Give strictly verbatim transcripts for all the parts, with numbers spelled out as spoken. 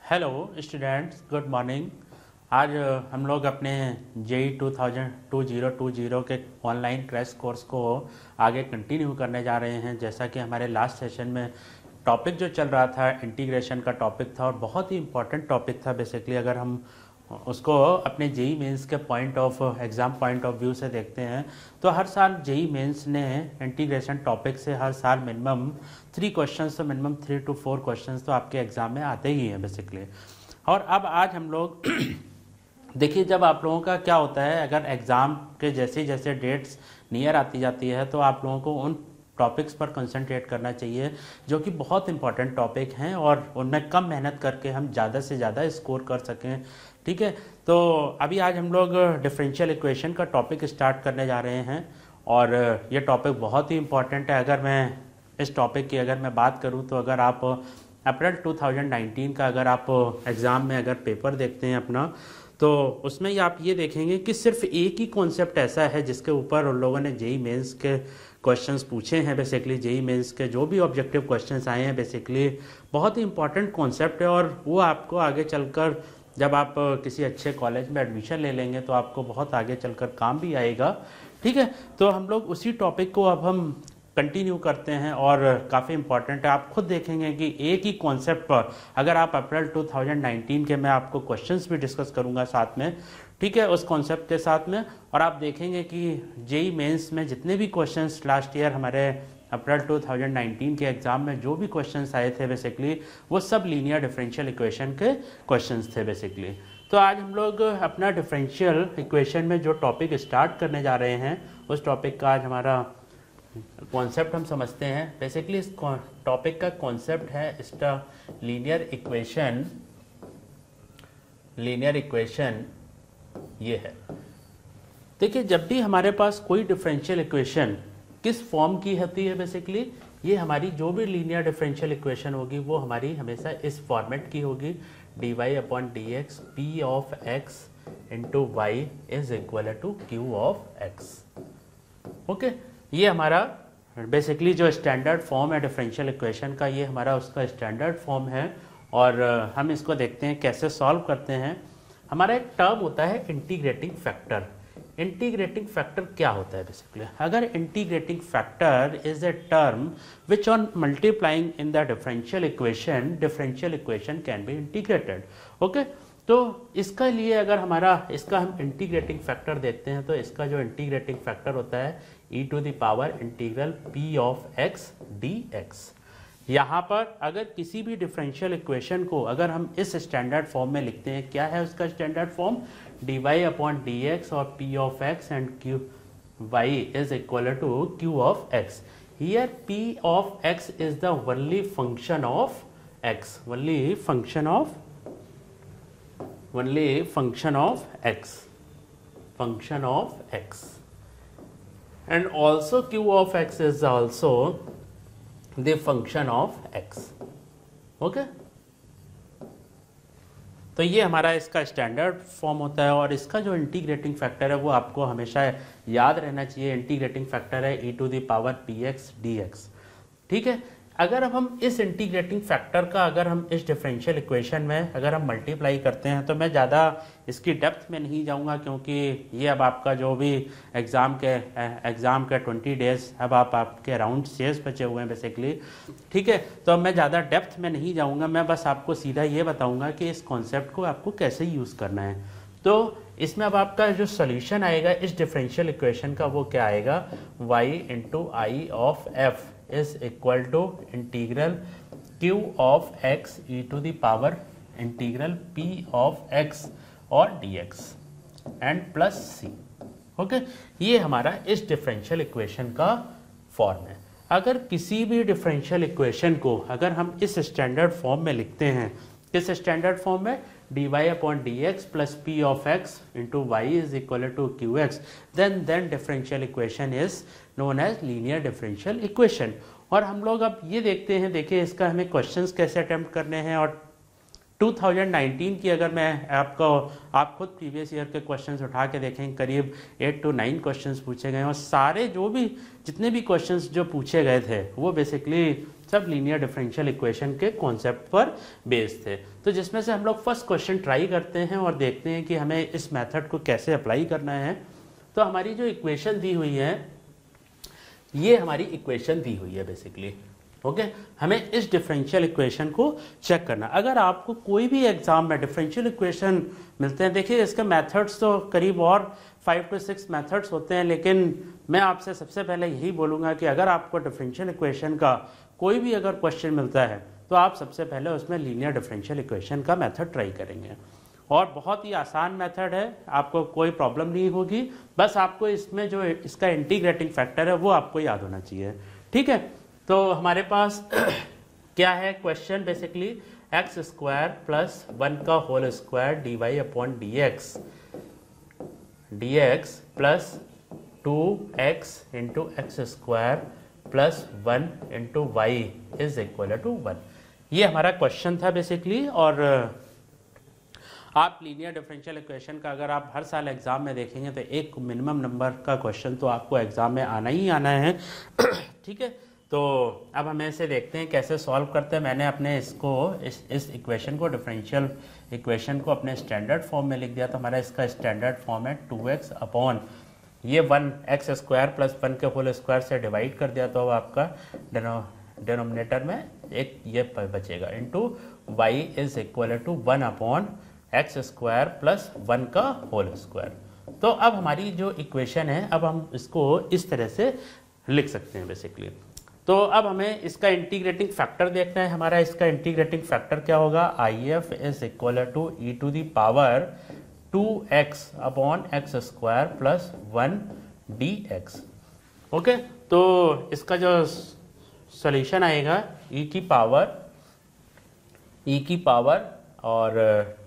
Hello students, good morning. आज अ, हम लोग अपने JEE two thousand two zero two zero के ऑनलाइन क्रैश कोर्स को आगे कंटिन्यू करने जा रहे हैं। जैसा कि हमारे लास्ट सेशन में टॉपिक जो चल रहा था इंटीग्रेशन का टॉपिक था और बहुत ही इम्पोर्टेंट टॉपिक था। बेसिकली अगर हम उसको अपने जेई मेंस के point of exam point of view से देखते हैं तो हर साल जेई मेंस ने इंटीग्रेशन टॉपिक से हर साल मिनिमम थ्री क्वेश्चंस तो minimum three two four questions तो आपके एग्ज़ाम में आते ही हैं बेसिकली। और अब आज हम लोग देखिए, जब आप लोगों का क्या होता है, अगर एग्ज़ाम के जैसे जैसे डेट्स नियर आती जाती है तो आप लोगों को उन टॉपिक्स पर कंसंट्रेट करना चाहिए जो कि बहुत इंपॉर्टेंट टॉपिक हैं और उनमें कम मेहनत करके हम ज़्यादा से ज़्यादा स्कोर कर सकें। ठीक है, तो अभी आज हम लोग डिफरेंशियल इक्वेशन का टॉपिक स्टार्ट करने जा रहे हैं और ये टॉपिक बहुत ही इंपॉर्टेंट है। अगर मैं इस टॉपिक की अगर मैं बात करूं तो अगर आप अप्रैल टू थाउजेंड नाइनटीन का अगर आप एग्ज़ाम में अगर पेपर देखते हैं अपना, तो उसमें ही आप ये देखेंगे कि सिर्फ एक ही कॉन्सेप्ट ऐसा है जिसके ऊपर उन लोगों ने जेई मेंस के क्वेश्चंस पूछे हैं। बेसिकली जेई मेंस के जो भी ऑब्जेक्टिव क्वेश्चंस आए हैं बेसिकली बहुत ही इंपॉर्टेंट कॉन्सेप्ट है और वो आपको आगे चलकर जब आप किसी अच्छे कॉलेज में एडमिशन ले लेंगे तो आपको बहुत आगे चलकर काम भी आएगा। ठीक है, तो हम लोग उसी टॉपिक को अब हम कंटिन्यू करते हैं और काफ़ी इंपॉर्टेंट है। आप खुद देखेंगे कि एक ही कॉन्सेप्ट पर अगर आप अप्रैल टू थाउजेंड नाइनटीन के मैं आपको क्वेश्चंस भी डिस्कस करूंगा साथ में, ठीक है, उस कॉन्सेप्ट के साथ में, और आप देखेंगे कि जेई मेंस में जितने भी क्वेश्चंस लास्ट ईयर हमारे अप्रैल टू थाउजेंड नाइनटीन के एग्ज़ाम में जो भी क्वेश्चंस आए थे बेसिकली वो सब लीनियर डिफरेंशियल इक्वेशन के क्वेश्चंस थे बेसिकली। तो आज हम लोग अपना डिफरेंशियल इक्वेशन में जो टॉपिक स्टार्ट करने जा रहे हैं उस टॉपिक का आज हमारा कॉन्सेप्ट हम समझते हैं। बेसिकली इस टॉपिक का कॉन्सेप्ट है इसका लीनियर इक्वेशन। लीनियर इक्वेशन ये है, देखिए, जब भी हमारे पास कोई डिफरेंशियल इक्वेशन किस फॉर्म की होती है बेसिकली, ये हमारी जो भी लीनियर डिफरेंशियल इक्वेशन होगी वो हमारी हमेशा इस फॉर्मेट की होगी, d y upon d x p of x into y is equal to q of x. Okay, ये हमारा बेसिकली जो स्टैंडर्ड फॉर्म है डिफरेंशियल इक्वेशन का, ये हमारा उसका स्टैंडर्ड फॉर्म है और हम इसको देखते हैं कैसे सॉल्व करते हैं। हमारा एक टर्म होता है इंटीग्रेटिंग फैक्टर। इंटीग्रेटिंग फैक्टर क्या होता है बेसिकली, अगर integrating factor is a term which on multiplying in the differential equation differential equation can be integrated. Okay, तो इसका लिए अगर हमारा इसका हम इंटीग्रेटिंग फैक्टर देखते हैं तो इसका जो इंटीग्रेटिंग फैक्टर होता है e to the power integral p of x d x. यहाँ पर अगर किसी भी डिफरेंशियल इक्वेशन को अगर हम इस स्टैंडर्ड फॉर्म में लिखते हैं, क्या है उसका standard form, d y upon d x और p of x and q y is equal to q of x. Here p of x is the only function of x, only function of only function of x, function of x, and also q of x is also the function of x. okay, तो ये हमारा इसका standard form होता है और इसका जो integrating factor है वो आपको हमेशा याद रहना चाहिए। इंटीग्रेटिंग फैक्टर है e to the power p x d x. ठीक है, अगर अब हम इस इंटीग्रेटिंग फैक्टर का अगर हम इस डिफरेंशियल इक्वेशन में अगर हम मल्टीप्लाई करते हैं तो मैं ज़्यादा इसकी डेप्थ में नहीं जाऊंगा क्योंकि ये अब आपका जो भी एग्ज़ाम के एग्ज़ाम के ट्वेंटी डेज अब आप आपके अराउंड शेयर्स बचे हुए हैं बेसिकली। ठीक है, तो अब मैं ज़्यादा डेप्थ में नहीं जाऊँगा, मैं बस आपको सीधा ये बताऊँगा कि इस कॉन्सेप्ट को आपको कैसे यूज़ करना है। तो इसमें अब आपका जो सोल्यूशन आएगा इस डिफरेंशियल इक्वेशन का वो क्या आएगा, y into I of F is equal to integral q of x e to the power integral p of x और dx and plus c। Okay, ये हमारा इस डिफरेंशियल इक्वेशन का फॉर्म है। अगर किसी भी डिफरेंशियल इक्वेशन को अगर हम इस स्टैंडर्ड फॉर्म में लिखते हैं, किस स्टैंडर्ड फॉर्म में, d y upon d x plus p of x into y is equal to q x, then then differential equation is known as linear differential equation. और हम लोग अब ये देखते हैं, देखिए इसका हमें क्वेश्चंस कैसे अटेम्प्ट करने हैं और टू थाउजेंड नाइनटीन की अगर मैं आपको आप खुद प्रीवियस ईयर के क्वेश्चंस उठा के देखें, करीब एट टू नाइन क्वेश्चंस पूछे गए और सारे जो भी जितने भी क्वेश्चंस जो पूछे गए थे वो बेसिकली सब लीनियर डिफरेंशियल इक्वेशन के कॉन्सेप्ट पर बेस्ड थे। तो जिसमें से हम लोग फर्स्ट क्वेश्चन ट्राई करते हैं और देखते हैं कि हमें इस मेथड को कैसे अप्लाई करना है। तो हमारी जो इक्वेशन दी हुई है, ये हमारी इक्वेशन दी हुई है बेसिकली। Okay okay? हमें इस डिफरेंशियल इक्वेशन को चेक करना। अगर आपको कोई भी एग्जाम में डिफरेंशियल इक्वेशन मिलते हैं, देखिए इसके मेथड्स तो करीब और फाइव टू सिक्स मेथड्स होते हैं, लेकिन मैं आपसे सबसे पहले यही बोलूँगा कि अगर आपको डिफरेंशियल इक्वेशन का कोई भी अगर क्वेश्चन मिलता है तो आप सबसे पहले उसमें लीनियर डिफरेंशियल इक्वेशन का मेथड ट्राई करेंगे और बहुत ही आसान मेथड है, आपको कोई प्रॉब्लम नहीं होगी। बस आपको इसमें जो इसका इंटीग्रेटिंग फैक्टर है वो आपको याद होना चाहिए। ठीक है, तो हमारे पास क्या है question, basically x square plus one का whole square d y upon d x d x plus two x into x square plus one into y is equal to one. ये हमारा क्वेश्चन था बेसिकली। और आप linear differential equation का अगर आप हर साल एग्जाम में देखेंगे तो एक मिनिमम नंबर का क्वेश्चन तो आपको एग्जाम में आना ही आना है। ठीक है, तो अब हम ऐसे देखते हैं कैसे सॉल्व करते हैं। मैंने अपने इसको इस इस इक्वेशन को डिफरेंशियल इक्वेशन को अपने स्टैंडर्ड फॉर्म में लिख दिया। तो हमारा इसका स्टैंडर्ड फॉर्म है टू एक्स अपॉन ये one x square plus one के होल स्क्वायर से डिवाइड कर दिया तो अब आपका डिनोमिनेटर में एक ये बचेगा into y is equal to one upon x square plus one का होल स्क्वायर। तो अब हमारी जो इक्वेशन है अब हम इसको इस तरह से लिख सकते हैं बेसिकली। तो अब हमें इसका इंटीग्रेटिंग फैक्टर देखना है। हमारा इसका इंटीग्रेटिंग फैक्टर क्या होगा, I F is equal to e to the power two x upon x square plus one d x. Okay, तो इसका जो सॉल्यूशन आएगा ई की पावर ई की पावर और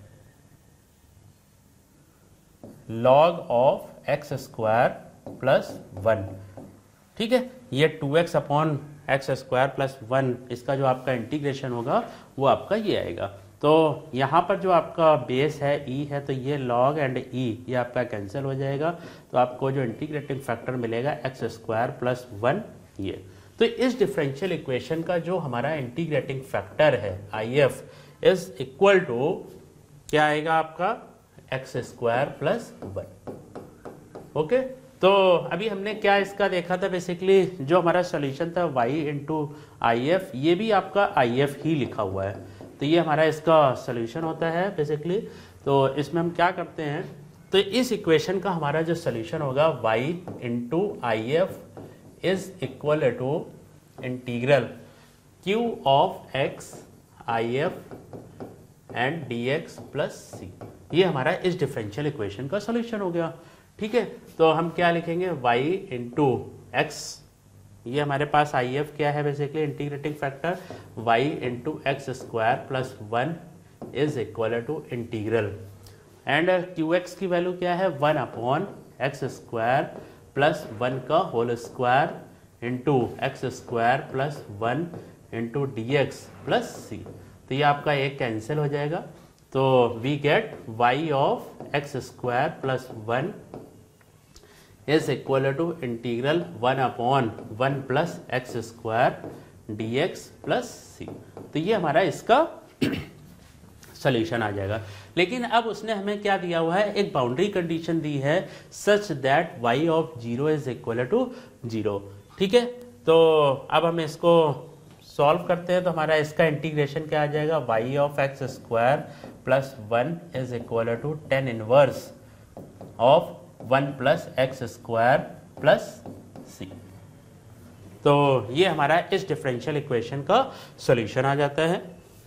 log of x square plus one. ठीक है, ये two x upon x square plus one, इसका जो आपका इंटीग्रेशन होगा वो आपका ये आएगा। तो यहाँ पर जो आपका बेस है ई है, तो ये लॉग एंड ई ये आपका कैंसिल हो जाएगा। तो आपको जो इंटीग्रेटिंग फैक्टर मिलेगा एक्स स्क्वायर प्लस वन ये। तो इस डिफरेंशियल इक्वेशन का जो हमारा इंटीग्रेटिंग फैक्टर है I F is equal to क्या आएगा आपका x square plus one. Okay, तो अभी हमने क्या इसका देखा था, बेसिकली जो हमारा सॉल्यूशन था y इंटू आई एफ, ये भी आपका आई एफ ही लिखा हुआ है। तो ये हमारा इसका सॉल्यूशन होता है बेसिकली। तो इसमें हम क्या करते हैं, तो इस इक्वेशन का हमारा जो सॉल्यूशन होगा y into I F is equal to integral q of x I F and d x plus c. ये हमारा इस डिफरेंशियल इक्वेशन का सॉल्यूशन हो गया। ठीक है, तो हम क्या लिखेंगे y इंटू एक्स, ये हमारे पास आई एफ क्या है basically integrating factor, y into x square plus one is equal to integral and q x की वैल्यू क्या है one upon x square plus one का whole square into x square plus one into d x plus c. तो ये आपका एक cancel हो जाएगा। तो we get y of x square plus one is equal to integral one upon one plus x square D x plus c. तो ये हमारा इसका सोल्यूशन आ जाएगा। लेकिन अब उसने हमें क्या दिया हुआ है, एक बाउंड्री कंडीशन दी है such that y of zero is equal to zero. ठीक है, तो अब हम इसको सॉल्व करते हैं। तो हमारा इसका इंटीग्रेशन क्या आ जाएगा, y of x square plus one is equal to tan inverse of one plus x square plus c. तो ये हमारा इस डिफरेंशियल इक्वेशन का सॉल्यूशन आ जाता है।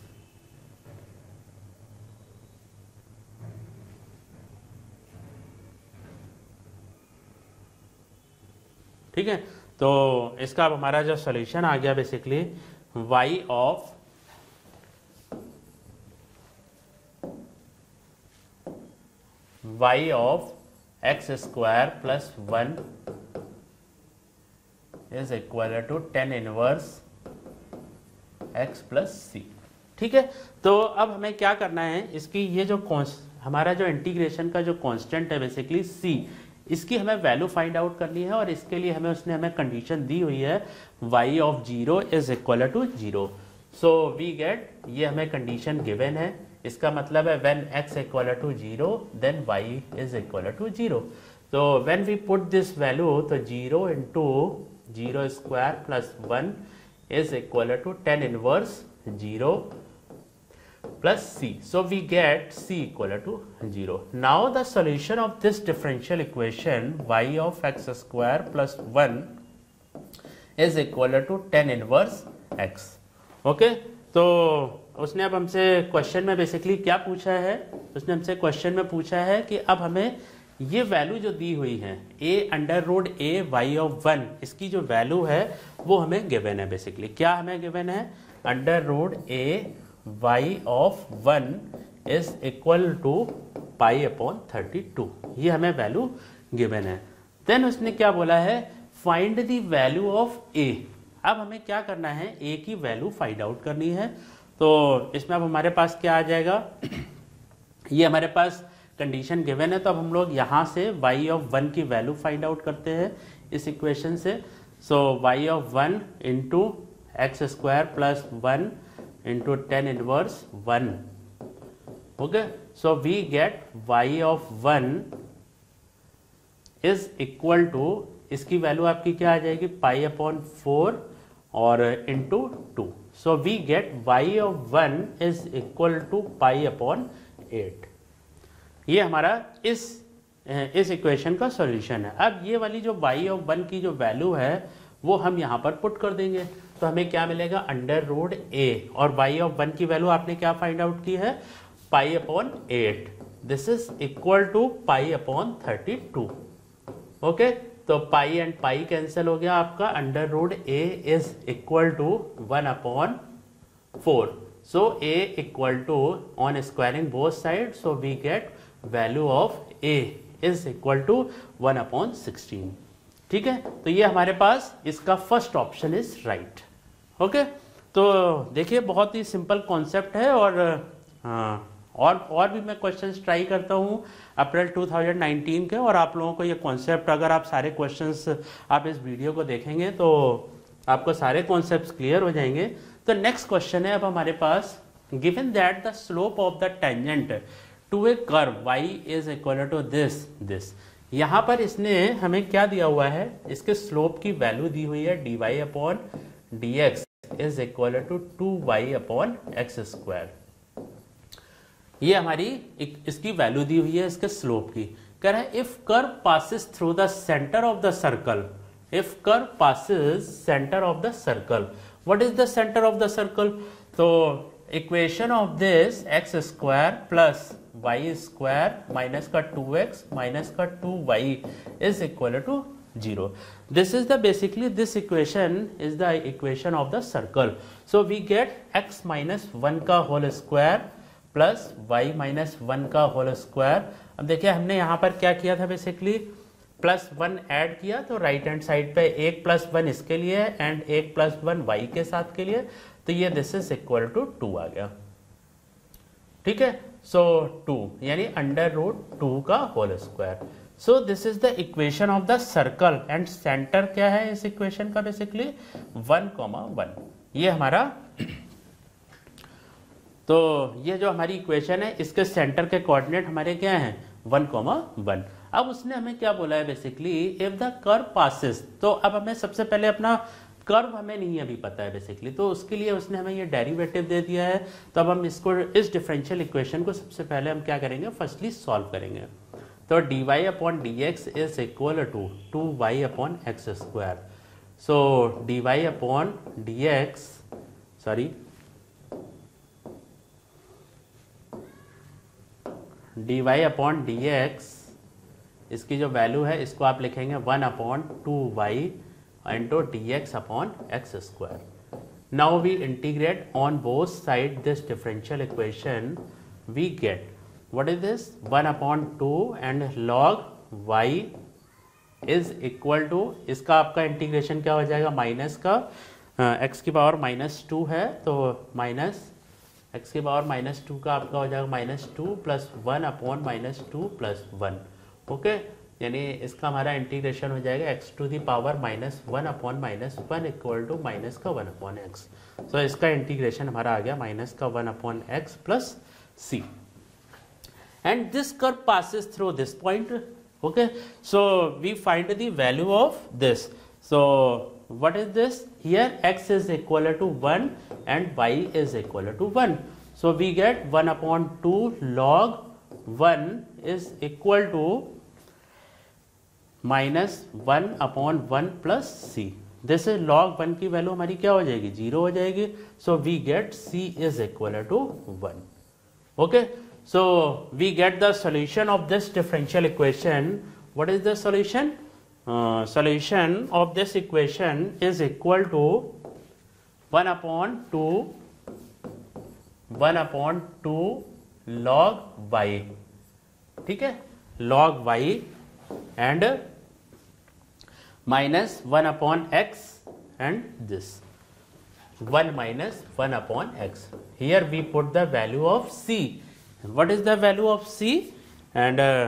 ठीक है, तो इसका अब हमारा जो सॉल्यूशन आ गया basically y of y of x square plus one is equal to tan inverse x plus c. ठीक है, तो अब हमें क्या करना है, इसकी ये जो हमारा जो इंटीग्रेशन का जो कांस्टेंट है बेसिकली c, इसकी हमें वैल्यू फाइंड आउट करनी है और इसके लिए हमें उसने हमें कंडीशन दी हुई है y of zero is equal to zero. So we get, ये हमें कंडीशन गिवन है, इसका मतलब है when x equal to zero then y is equal to zero. तो when we put this value, तो zero into zero square plus one is equal to tan inverse zero plus c. So we get c equal to zero. Now the solution of this differential equation y of x square plus one is equal to ten inverse x. Okay? तो उसने अब हमसे question में basically क्या पूछा है, उसने हमसे क्वेश्चन में पूछा है कि अब हमें ये वैल्यू जो दी हुई है a under root a y of one, इसकी जो वैल्यू है वो हमें गिवन है। बेसिकली क्या हमें गिवन है, under root a y of one is equal to pi upon thirty two, ये हमें वैल्यू गिवन है। देन उसने क्या बोला है, find the value of a। अब हमें क्या करना है, a की वैल्यू फाइंड आउट करनी है। तो इसमें अब हमारे पास क्या आ जाएगा, ये हमारे पास कंडीशन गिवन है, तो अब हम लोग यहाँ से y ऑफ वन की वैल्यू फाइंड आउट करते हैं इस इक्वेशन से। So y of one into x square plus one into ten inverse one. Okay, so we get y of one is equal to, इसकी वैल्यू आपकी क्या आ जाएगी, पाई अपॉन फोर और into two. So we get y of one is equal to pi upon eight. ये हमारा इस इस इक्वेशन का सॉल्यूशन है। अब ये वाली जो y of वन की जो वैल्यू है वो हम यहाँ पर पुट कर देंगे, तो हमें क्या मिलेगा, अंडर रूट a, और y ऑफ वन की वैल्यू आपने क्या फाइंड आउट की है, pi upon eight. This is equal to pi upon thirty two. Okay, तो पाई एंड पाई कैंसिल हो गया आपका, under root a is equal to one upon four. So a equal to, on squaring both side, so we get value of a is equal to one upon sixteen. ठीक है, तो ये हमारे पास इसका first option is right. Okay, तो देखिए बहुत ही सिंपल कॉन्सेप्ट है, और हाँ, और और भी मैं क्वेश्चंस ट्राई करता हूँ अप्रैल टू थाउजेंड नाइनटीन के, और आप लोगों को ये कॉन्सेप्ट, अगर आप सारे क्वेश्चंस आप इस वीडियो को देखेंगे तो आपको सारे कॉन्सेप्ट्स क्लियर हो जाएंगे। तो नेक्स्ट क्वेश्चन है अब हमारे पास, given that the slope of the tangent to a curve y is equal to this this. यहाँ पर इसने हमें क्या दिया हुआ है, इसके स्लोप की वैल्यू दी हुई है d y upon d x is equal to two y upon x square. ये हमारी इसकी वैल्यू दी हुई है इसके स्लोप की। कह रहा है if curve passes through the centre of the circle, if curve passes centre of the circle, what is the centre of the circle. तो equation of this x square plus y square minus का two x minus का two y is equal to zero. This is the basically this equation is the equation of the circle. So we get x minus one का whole square plus Y minus one का whole square. अब देखिए हमने यहाँ पर क्या किया था, बेसिकली प्लस वन ऐड किया, तो राइट हैंड साइड पे एक प्लस वन इसके लिए एंड एक प्लस वन वाई के साथ के लिए, तो ये this is equal to two आ गया। ठीक है, सो टू यानी अंडर रूट टू का whole square. So this is the equation of the circle and centre क्या है इस इक्वेशन का, बेसिकली वन कॉमा वन। ये हमारा, तो ये जो हमारी इक्वेशन है इसके सेंटर के कोऑर्डिनेट हमारे क्या हैं, वन कॉमा वन। अब उसने हमें क्या बोला है, basically if the curve passes, तो अब हमें सबसे पहले अपना कर्व हमें नहीं अभी पता है बेसिकली, तो उसके लिए उसने हमें ये डेरिवेटिव दे दिया है। तो अब हम इसको, इस डिफरेंशियल इक्वेशन को सबसे पहले हम क्या करेंगे, फर्स्टली सॉल्व करेंगे। तो d y upon d x is equal to two y upon x square. So d y upon d x, sorry d y upon d x, इसकी जो वैल्यू है इसको आप लिखेंगे one upon two y into dx upon x square. Now we integrate on both sides this differential equation. We get, what is this, one upon two and log y is equal to, इसका आपका integration क्या हो जाएगा, minus का uh, x की power minus two है, तो minus x की पावर माइनस टू का आपका हो जाएगा minus two plus one upon minus two plus one. Okay, यानी इसका हमारा इंटीग्रेशन हो जाएगा x to the power minus one upon minus one equal to minus का वन अपॉन एक्स। सो इसका इंटीग्रेशन हमारा आ गया माइनस का one upon x plus c. And this curve passes through this point. Okay, so we find the value of this. So what is this? Here x is equal to one and y is equal to one. So we get one upon two log one is equal to minus one upon one plus c. This is log one की value हमारी क्या हो जाएगी? Zero हो जाएगी. So we get c is equal to one. Okay, so we get the solution of this differential equation. What is the solution? Uh, solution of this equation is equal to one upon two one upon two log y. ठीक है, log y and minus one upon x and this one minus one upon x. Here we put the value of c. What is the value of c? And uh,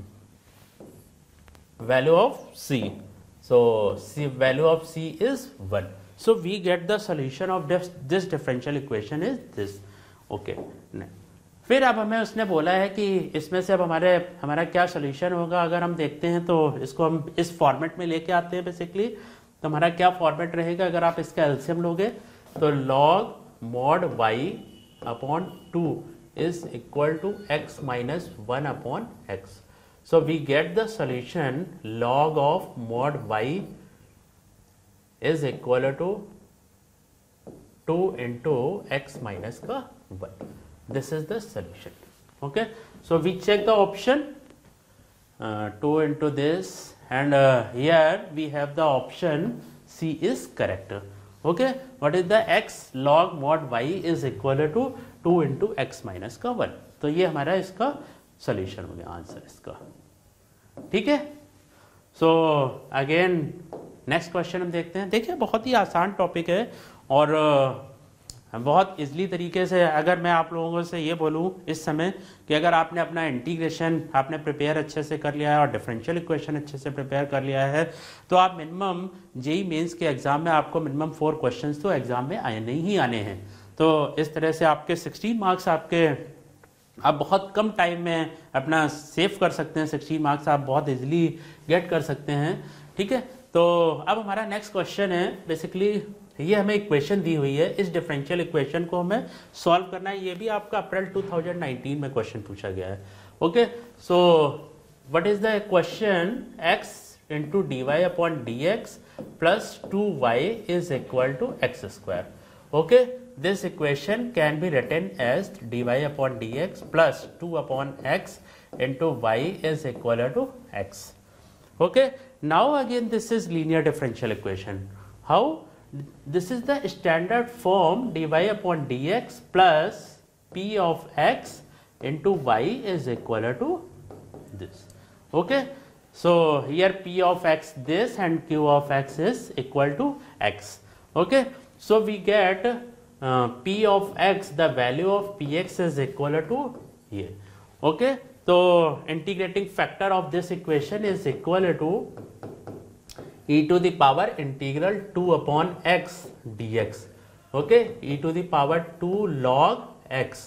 value of c. So c value of c is one. So we get the solution of this, this differential equation is this. Okay. फिर अब हमें उसने बोला है कि इसमें से अब हमारे हमारा क्या सोल्यूशन होगा। अगर हम देखते हैं तो इसको हम इस फॉर्मेट में लेके आते हैं बेसिकली। तो हमारा क्या फॉर्मेट रहेगा अगर आप इसका एलसीएम लोगे तो log mod y upon two is equal to x minus one upon x. So we get the solution log of mod y is equal to two into x minus ka one. This is the solution. Okay, so we check the option uh, two into this and uh, here we have the option C is correct. Okay, what is the x log mod y is equal to two into x minus का one. तो ये हमारा इसका solution हो गया, answer इसका। ठीक है, सो अगेन नेक्स्ट क्वेश्चन हम देखते हैं। देखिए बहुत ही आसान टॉपिक है और uh, बहुत इजली तरीके से अगर मैं आप लोगों से ये बोलूँ इस समय कि अगर आपने अपना इंटीग्रेशन आपने प्रिपेयर अच्छे से कर लिया है और डिफरेंशियल इक्वेशन अच्छे से प्रिपेयर कर लिया है तो आप मिनिमम जेई मेंस के एग्जाम में आपको मिनिमम फोर क्वेश्चंस तो एग्जाम में आने ही आने हैं। तो इस तरह से आपके सिक्सटीन मार्क्स आपके आप बहुत कम टाइम में अपना सेव कर सकते हैं। सिक्सटीन मार्क्स आप बहुत इजीली गेट कर सकते हैं। ठीक है, तो अब हमारा नेक्स्ट क्वेश्चन है। बेसिकली ये हमें इक्वेशन दी हुई है, इस डिफरेंशियल इक्वेशन को हमें सॉल्व करना है। ये भी आपका अप्रैल टू थाउजेंड नाइनटीन में क्वेश्चन पूछा गया है। Okay, so what is the question? X into d y upon d x plus two y is equal to x square. Okay, this equation can be written as dy upon dx plus two upon x into y is equal to x. Okay, now again this is linear differential equation. How? This is the standard form dy upon dx plus p of x into y is equal to this. Okay, so here p of x this and q of x is equal to x. Okay, so we get Uh, p of x, the value of px is equal to here. Okay, so integrating factor of this equation is equal to e to the power integral two upon x dx. Okay, e to the power two log x.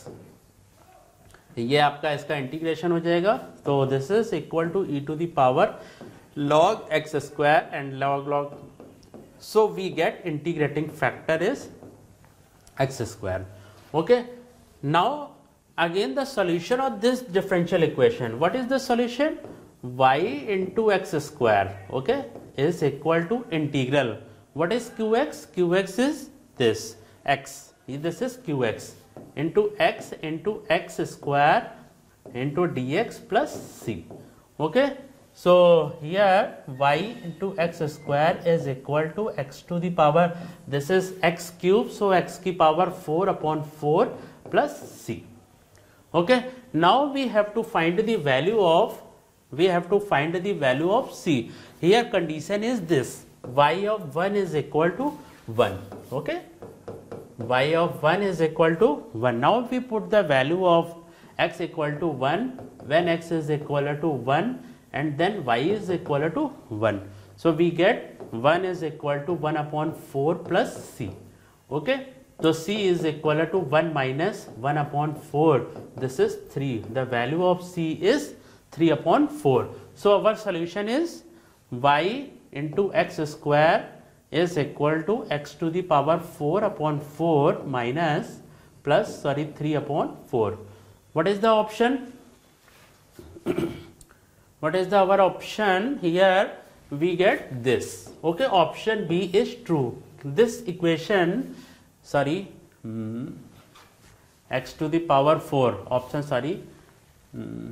ये आपका इसका integration हो जाएगा। तो this is equal to e to the power log x square and log log. So we get integrating factor is x square. Okay, now again the solution of this differential equation. What is the solution? Y into x square, okay, is equal to integral. What is qx? Qx is this x, this is qx into x into x square into dx plus c. Okay, so here y into x square is equal to x to the power, this is x cube, so x की power four upon four plus c. Okay, now we have to find the value of we have to find the value of c. Here condition is this, y of one is equal to one. Okay, y of one is equal to one. Now we put the value of x equal to one when x is equal to one and then y is equal to one. So we get one is equal to one upon four plus c. Okay, so c is equal to one minus one upon four. This is three. The value of c is three upon four. So our solution is y into x square is equal to x to the power four upon four minus plus sorry three upon four. What is the option? What is the our option? Here we get this. Okay, option B is true. This equation, sorry, hmm, x to the power four, option sorry, hmm,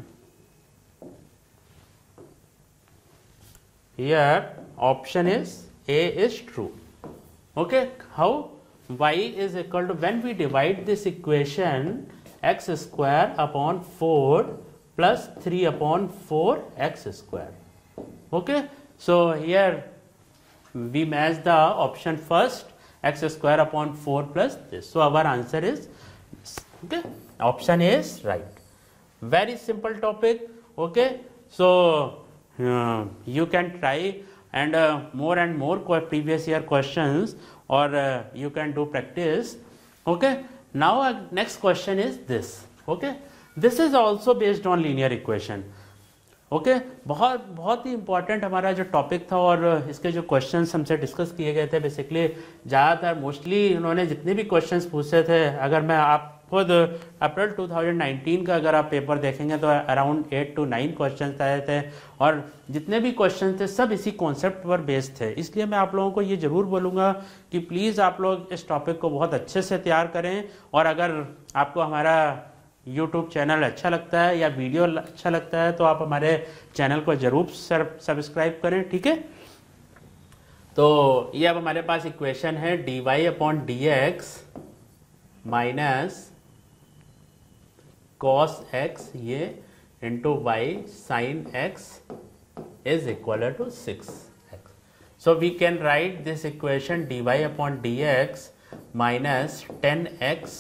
here option is A is true. Okay, how? Y is equal to, when we divide this equation, x square upon four plus three upon four x square. Okay, so here we match the option first, x square upon four plus this. So our answer is this. Okay, option A is right. Very simple topic. Okay, so uh, you can try and uh, more and more previous year questions, or uh, you can do practice. Okay, now uh, next question is this. Okay, this is also based on linear equation. Okay okay? बहुत बहुत ही important हमारा जो topic था और इसके जो questions हमसे discuss किए गए थे, बेसिकली ज़्यादातर मोस्टली उन्होंने जितने भी क्वेश्चंस पूछे थे, अगर मैं आप खुद अप्रैल टू थाउजेंड नाइनटीन का अगर आप पेपर देखेंगे तो around eight to nine questions आए थे और जितने भी क्वेश्चन थे सब इसी कॉन्सेप्ट पर बेस्ड थे. इसलिए मैं आप लोगों को ये ज़रूर बोलूँगा कि प्लीज़ आप लोग इस टॉपिक को बहुत अच्छे से तैयार करें. और अगर आपको हमारा यूट्यूब चैनल अच्छा लगता है या वीडियो अच्छा लगता है तो आप हमारे चैनल को जरूर सब्सक्राइब करें. ठीक है, तो ये अब हमारे पास इक्वेशन है d y upon d x minus cos x ये into y sine x is equal to six x. So we can write this equation d y upon d x minus ten x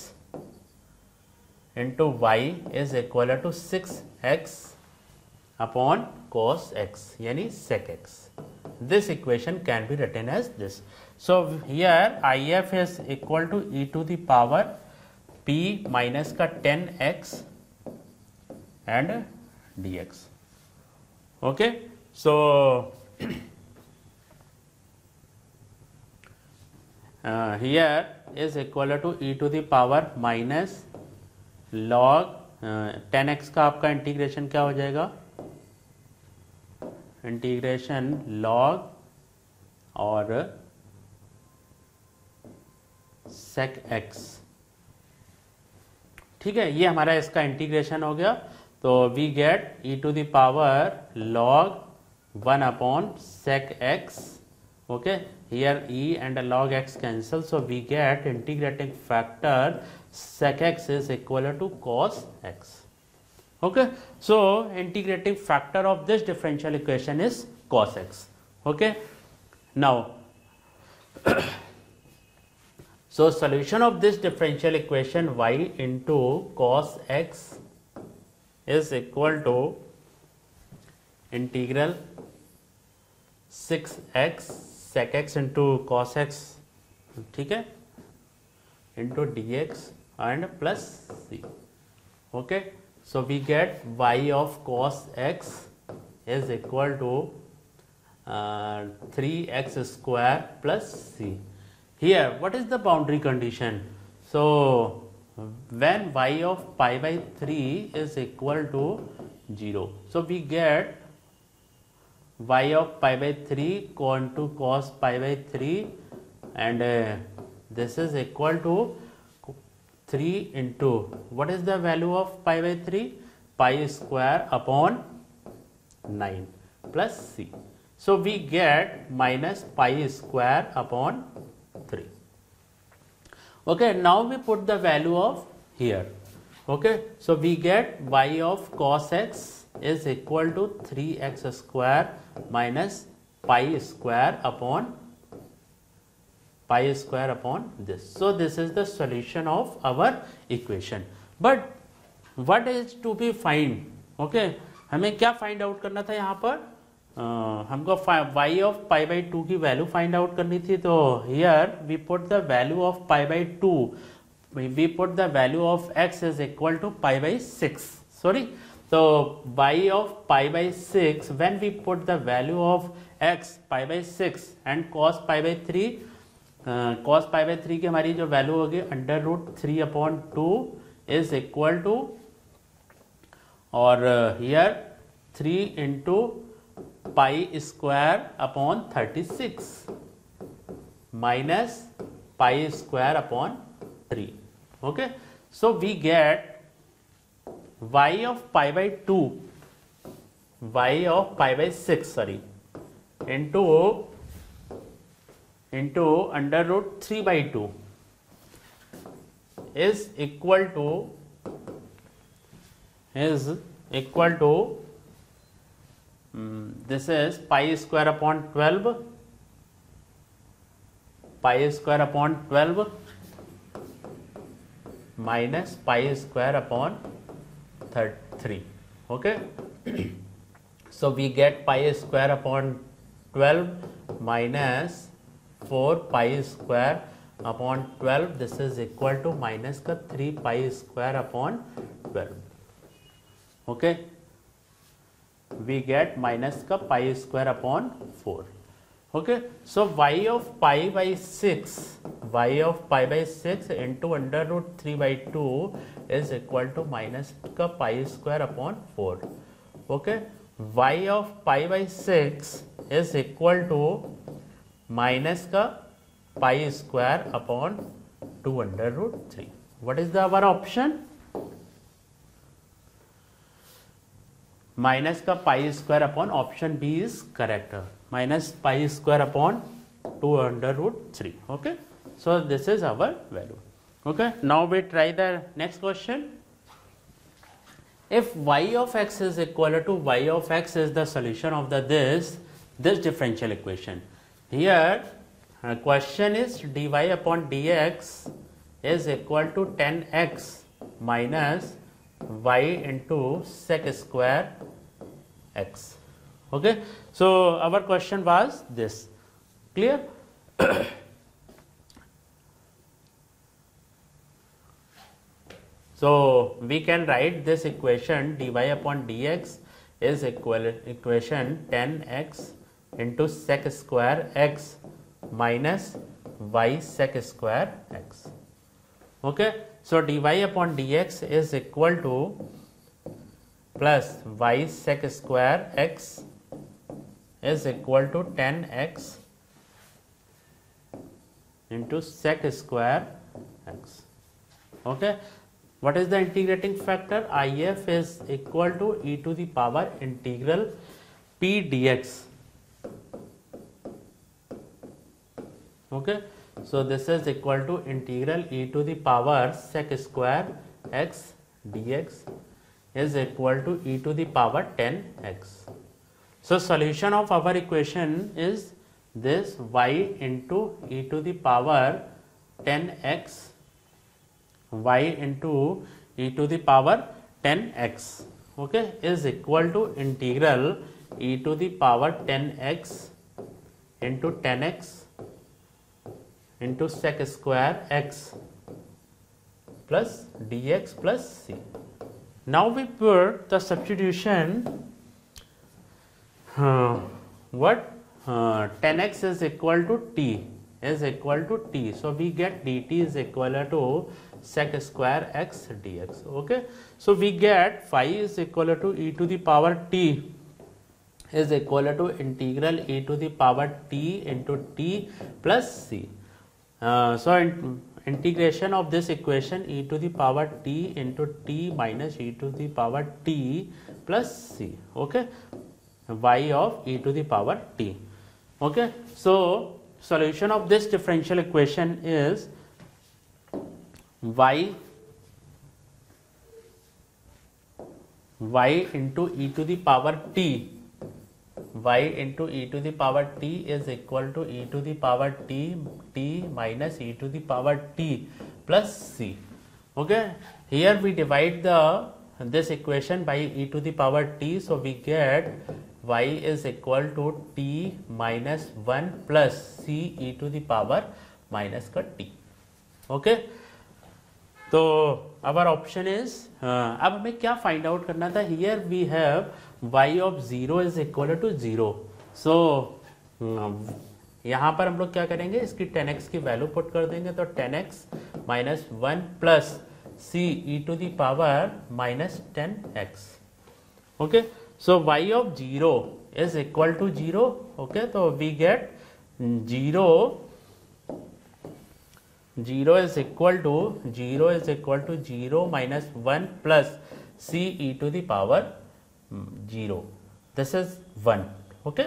into y is equal to six x upon cos x यानी sec x. This equation can be written as this. So here if is equal to e to the power p minus का ten x and dx. Okay, so uh, here is equal to e to the power minus log ten x का आपका integration क्या हो जाएगा, integration log और सेक x. ठीक है, ये हमारा इसका इंटीग्रेशन हो गया. तो we get e to the power log one upon sec x. Okay, here e and log x cancel, so we get integrating factor sec x is equal to cos x. Okay, so integrating factor of this differential equation is cos x. Okay, now so solution of this differential equation y into cos x is equal to integral six x sec x into cos x, ठीक है, into dx and plus c. Okay, so we get y of cos x is equal to uh, three x square plus c. Here what is the boundary condition? So when y of pi by three is equal to zero, so we get y of pi by three into cos pi by three, and uh, this is equal to three into, what is the value of pi by three? Pi square upon nine plus c. So we get minus pi square upon three. Okay, now we put the value of here. Okay, so we get y of cos x is equal to three x square minus pi square upon pi square upon this. So this is the solution of our equation. But what is to be find? Okay, हमें क्या find out करना था यहाँ पर? uh, हमको y of pi by two की value find out करनी थी. तो here we put the value of pi by two, we put the value of x is equal to pi by six. Sorry, तो y of pi by six, when we put the value of x pi by six and cos pi by three, cos pi by three की हमारी जो value होगी under root three upon two is equal to, और here three into pi square upon thirty six minus pi square upon three. Okay, so we get y of pi by two, y of pi by six sorry into into under root three by two is equal to is equal to um, this is pi square upon twelve, pi square upon twelve minus pi square upon three. Okay, so we get pi square upon twelve minus four pi square upon twelve. This is equal to minus का three pi square upon twelve. Okay, we get minus का pi square upon four. Okay, so y of pi by six, y of pi by six into under root three by two is equal to minus का pi square upon four. Okay, y of pi by six is equal to minus का pi square upon two under root three. What is the our option? Minus का pi square upon option B is correct. Minus pi square upon two under root three. Okay, so this is our value. Okay, now we try the next question. If y of x is equal to y of x is the solution of the this this differential equation. Here Uh, question is dy upon dx is equal to ten x minus y into sec square x. Okay, so our question was this. Clear? So we can write this equation dy upon dx is equal equation ten x into sec square x minus y sec square x. Okay, so dy upon dx is equal to plus y sec square x is equal to ten x into sec square x. Okay, what is the integrating factor? If is equal to e to the power integral p dx. Okay, so this is equal to integral e to the power sec square x dx is equal to e to the power ten x. So solution of our equation is this y into e to the power ten x, y into e to the power ten x, okay, is equal to integral e to the power ten x into ten x into sec square x plus dx plus c. Now we put the substitution. Uh, what uh, ten x is equal to t is equal to t. So we get dt is equal to sec square x dx. Okay, so we get phi is equal to e to the power t is equal to integral e to the power t into t plus c. Uh, so in, integration of this equation e to the power t into t minus e to the power t plus c. Okay, y of e to the power t. Okay, so solution of this differential equation is y y into e to the power t y into e to the power t is equal to e to the power t t minus e to the power t plus c. Okay, here we divide the this equation by e to the power t, so we get y is equal to t minus one plus c e to the power minus का t. Okay, तो our option is uh, अब हमें क्या find out करना था? here we have y of zero is equal to zero. so uh, यहाँ पर हम लोग क्या करेंगे, इसकी टेन एक्स की वैल्यू पुट कर देंगे, तो ten x minus one plus c e to the power minus ten x. Okay, so y of zero is equal to zero. Okay, तो we get zero zero is equal to zero is equal to zero minus one plus c e to the power zero. This is one. Okay,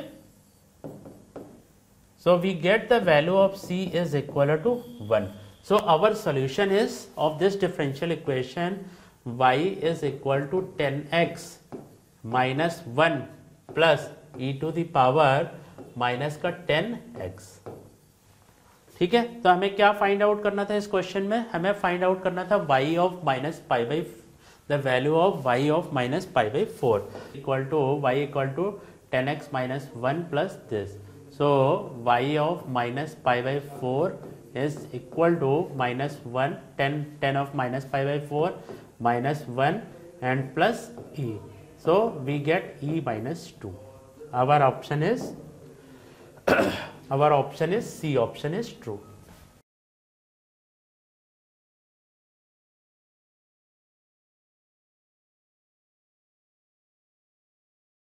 so we get the value of c is equal to one. so our solution is of this differential equation y is equal to ten x minus one plus e to the power minus का ten x. ठीक है, तो हमें क्या find out करना था इस question में? हमें फाइंड आउट करना था y of minus pi by the value of y of minus pi by four equal to y equal to ten x minus one plus this. so y of minus pi by four is equal to minus one, ten, ten of minus pi by four minus one and plus e. so we get e minus two. our option is our option is C option is true.